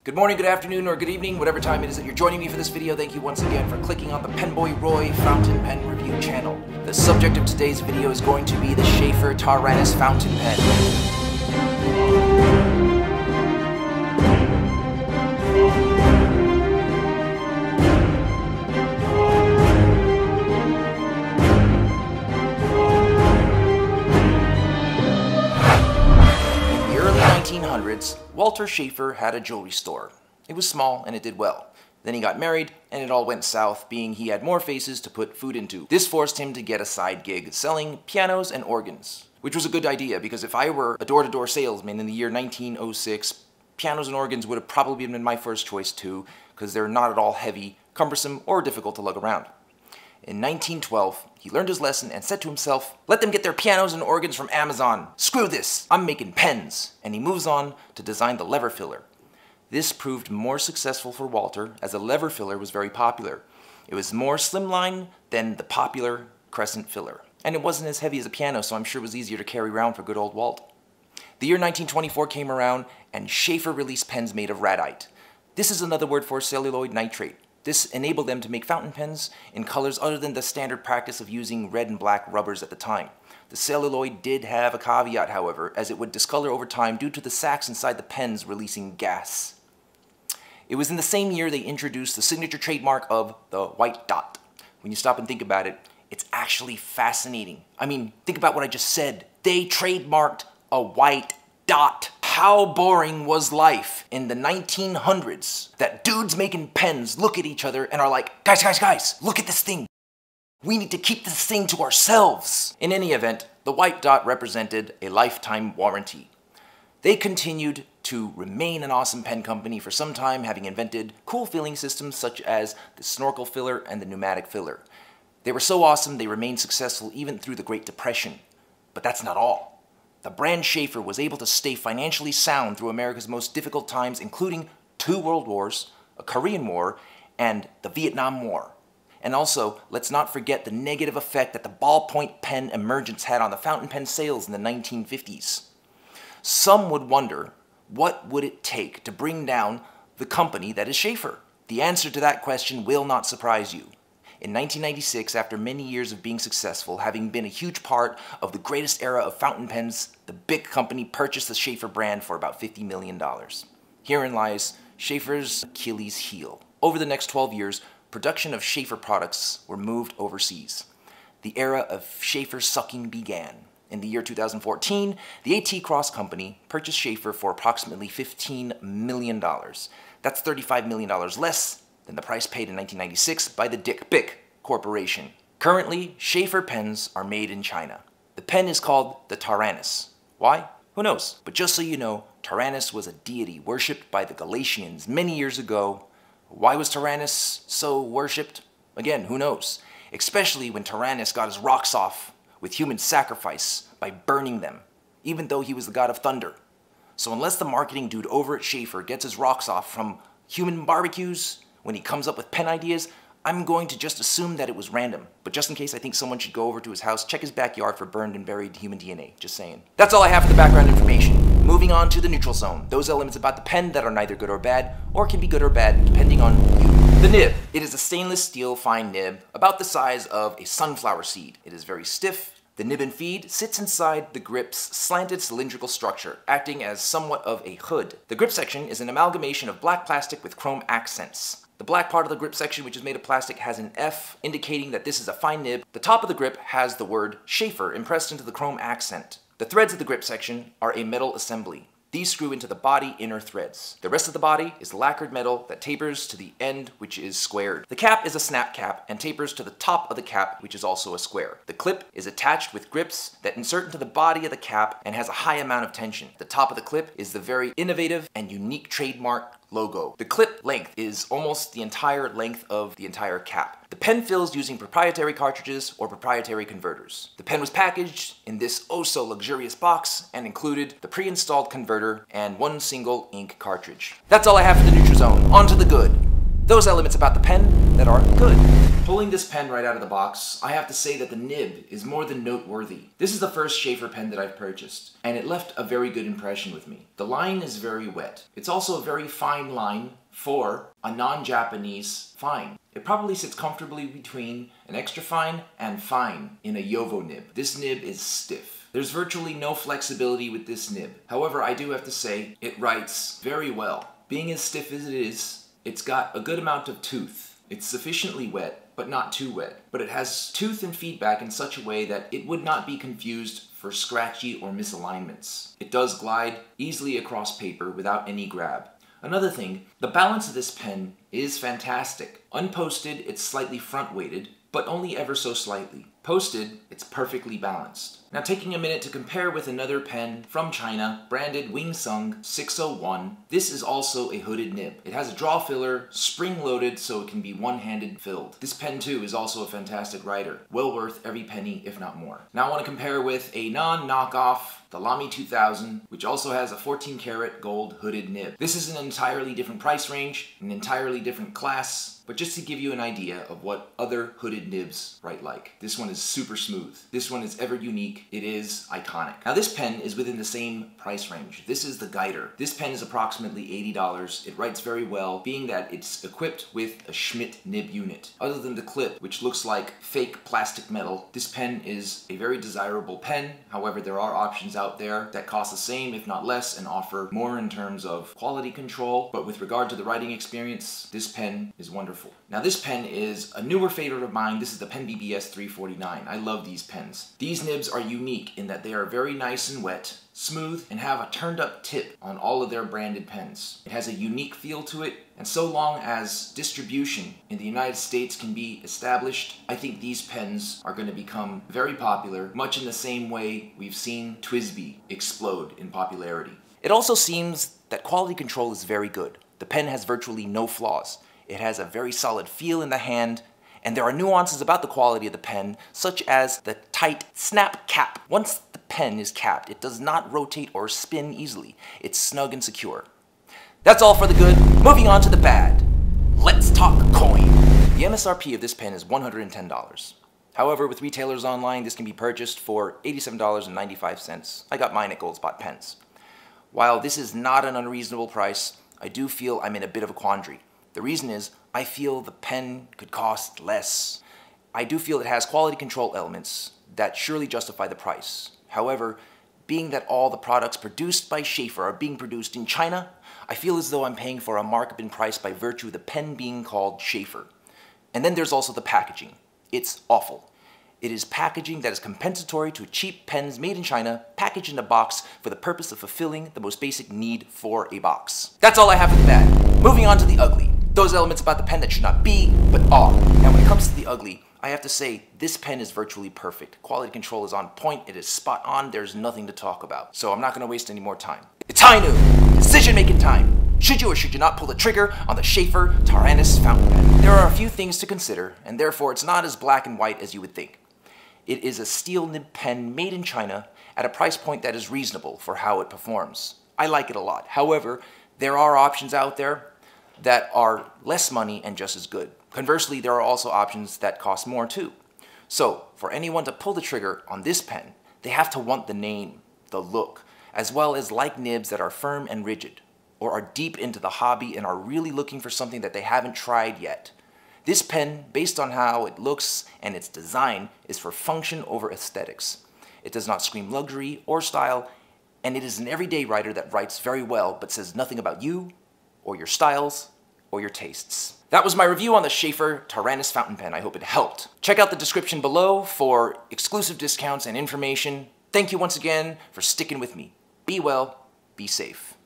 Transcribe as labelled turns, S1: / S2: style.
S1: Good morning, good afternoon, or good evening, whatever time it is that you're joining me for this video. Thank you once again for clicking on the Penboy Roy Fountain Pen Review channel. The subject of today's video is going to be the Sheaffer Taranis Fountain Pen. In the early 1900s, Walter Sheaffer had a jewelry store. It was small and it did well. Then he got married and it all went south, being he had more faces to put food into. This forced him to get a side gig selling pianos and organs, which was a good idea because if I were a door-to-door salesman in the year 1906, pianos and organs would have probably been my first choice too, because they're not at all heavy, cumbersome, or difficult to lug around. In 1912, he learned his lesson and said to himself, let them get their pianos and organs from Amazon. Screw this, I'm making pens. And he moves on to design the lever filler. This proved more successful for Walter as the lever filler was very popular. It was more slimline than the popular crescent filler. And it wasn't as heavy as a piano, so I'm sure it was easier to carry around for good old Walt. The year 1924 came around and Sheaffer released pens made of radite. This is another word for celluloid nitrate. This enabled them to make fountain pens in colors other than the standard practice of using red and black rubbers at the time. The celluloid did have a caveat, however, as it would discolor over time due to the sacs inside the pens releasing gas. It was in the same year they introduced the signature trademark of the white dot. When you stop and think about it, it's actually fascinating. I mean, think about what I just said. They trademarked a white dot. How boring was life in the 1900s that dudes making pens look at each other and are like, guys, look at this thing. We need to keep this thing to ourselves. In any event, the white dot represented a lifetime warranty. They continued to remain an awesome pen company for some time, having invented cool filling systems such as the snorkel filler and the pneumatic filler. They were so awesome they remained successful even through the Great Depression. But that's not all. The brand Sheaffer was able to stay financially sound through America's most difficult times, including 2 world wars, a Korean War, and the Vietnam War. And also, let's not forget the negative effect that the ballpoint pen emergence had on the fountain pen sales in the 1950s. Some would wonder, what would it take to bring down the company that is Sheaffer? The answer to that question will not surprise you. In 1996, after many years of being successful, having been a huge part of the greatest era of fountain pens, the big company purchased the Sheaffer brand for about $50 million. Herein lies Sheaffer's Achilles heel. Over the next 12 years, production of Sheaffer products were moved overseas. The era of Sheaffer sucking began. In the year 2014, the AT Cross Company purchased Sheaffer for approximately $15 million. That's $35 million less than the price paid in 1996 by the Dick Bick Corporation. Currently, Sheaffer pens are made in China. The pen is called the Taranis. Why? Who knows? But just so you know, Taranis was a deity worshipped by the Galatians many years ago. Why was Taranis so worshipped? Again, who knows? Especially when Taranis got his rocks off with human sacrifice by burning them, even though he was the god of thunder. So unless the marketing dude over at Sheaffer gets his rocks off from human barbecues when he comes up with pen ideas, I'm going to just assume that it was random. But just in case, I think someone should go over to his house, check his backyard for burned and buried human DNA. Just saying. That's all I have for the background information. Moving on to the neutral zone. Those elements about the pen that are neither good or bad, or can be good or bad, depending on you. The nib. It is a stainless steel fine nib, about the size of a sunflower seed. It is very stiff. The nib and feed sits inside the grip's slanted cylindrical structure, acting as somewhat of a hood. The grip section is an amalgamation of black plastic with chrome accents. The black part of the grip section, which is made of plastic, has an F, indicating that this is a fine nib. The top of the grip has the word Sheaffer impressed into the chrome accent. The threads of the grip section are a metal assembly. These screw into the body inner threads. The rest of the body is lacquered metal that tapers to the end, which is squared. The cap is a snap cap and tapers to the top of the cap, which is also a square. The clip is attached with grips that insert into the body of the cap and has a high amount of tension. The top of the clip is the very innovative and unique trademark logo. The clip length is almost the entire length of the entire cap. The pen fills using proprietary cartridges or proprietary converters. The pen was packaged in this oh-so-luxurious box and included the pre-installed converter and one single ink cartridge. That's all I have for the neutral zone. On to the good. Those elements about the pen that are good. Pulling this pen right out of the box, I have to say that the nib is more than noteworthy. This is the first Sheaffer pen that I've purchased, and it left a very good impression with me. The line is very wet. It's also a very fine line for a non-Japanese fine. It probably sits comfortably between an extra fine and fine in a Yovo nib. This nib is stiff. There's virtually no flexibility with this nib. However, I do have to say, it writes very well. Being as stiff as it is, it's got a good amount of tooth. It's sufficiently wet, but not too wet. But it has tooth and feedback in such a way that it would not be confused for scratchy or misalignments. It does glide easily across paper without any grab. Another thing, the balance of this pen is fantastic. Unposted, it's slightly front-weighted, but only ever so slightly. Posted, it's perfectly balanced. Now taking a minute to compare with another pen from China, branded Wing Sung 601, this is also a hooded nib. It has a draw filler, spring-loaded so it can be one-handed filled. This pen too is also a fantastic writer, well worth every penny if not more. Now I want to compare with a non-knockoff, the Lamy 2000, which also has a 14 karat gold hooded nib. This is an entirely different price range, an entirely different class, but just to give you an idea of what other hooded nibs write like. This one is super smooth. This one is ever unique. It is iconic. Now this pen is within the same price range. This is the Guider. This pen is approximately $80. It writes very well, being that it's equipped with a Schmidt nib unit. Other than the clip, which looks like fake plastic metal, this pen is a very desirable pen. However, there are options out there that cost the same, if not less, and offer more in terms of quality control. But with regard to the writing experience, this pen is wonderful. Now this pen is a newer favorite of mine. This is the Pen BBS 349. I love these pens. These nibs are unique in that they are very nice and wet, smooth, and have a turned up tip on all of their branded pens. It has a unique feel to it, and so long as distribution in the United States can be established, I think these pens are going to become very popular, much in the same way we've seen TWSBI explode in popularity. It also seems that quality control is very good. The pen has virtually no flaws. It has a very solid feel in the hand, and there are nuances about the quality of the pen, such as the tight snap cap. Once the pen is capped, it does not rotate or spin easily. It's snug and secure. That's all for the good. Moving on to the bad. Let's talk coin. The MSRP of this pen is $110. However, with retailers online, this can be purchased for $87.95. I got mine at Goldspot Pens. While this is not an unreasonable price, I do feel I'm in a bit of a quandary. The reason is, I feel the pen could cost less. I do feel it has quality control elements that surely justify the price. However, being that all the products produced by Sheaffer are being produced in China, I feel as though I'm paying for a markup in price by virtue of the pen being called Sheaffer. And then there's also the packaging. It's awful. It is packaging that is compensatory to cheap pens made in China, packaged in a box for the purpose of fulfilling the most basic need for a box. That's all I have for the bad. Moving on to the ugly. Those elements about the pen that should not be, but are. Now when it comes to the ugly, I have to say, this pen is virtually perfect. Quality control is on point, it is spot on, there's nothing to talk about. So I'm not going to waste any more time. It's high noon! Decision-making time! Should you or should you not pull the trigger on the Sheaffer Taranis fountain pen? There are a few things to consider, and therefore it's not as black and white as you would think. It is a steel nib pen made in China at a price point that is reasonable for how it performs. I like it a lot. However, there are options out there that are less money and just as good. Conversely, there are also options that cost more too. So, for anyone to pull the trigger on this pen, they have to want the name, the look, as well as like nibs that are firm and rigid, or are deep into the hobby and are really looking for something that they haven't tried yet. This pen, based on how it looks and its design, is for function over aesthetics. It does not scream luxury or style, and it is an everyday writer that writes very well but says nothing about you, or your styles, or your tastes. That was my review on the Sheaffer Taranis fountain pen. I hope it helped. Check out the description below for exclusive discounts and information. Thank you once again for sticking with me. Be well, be safe.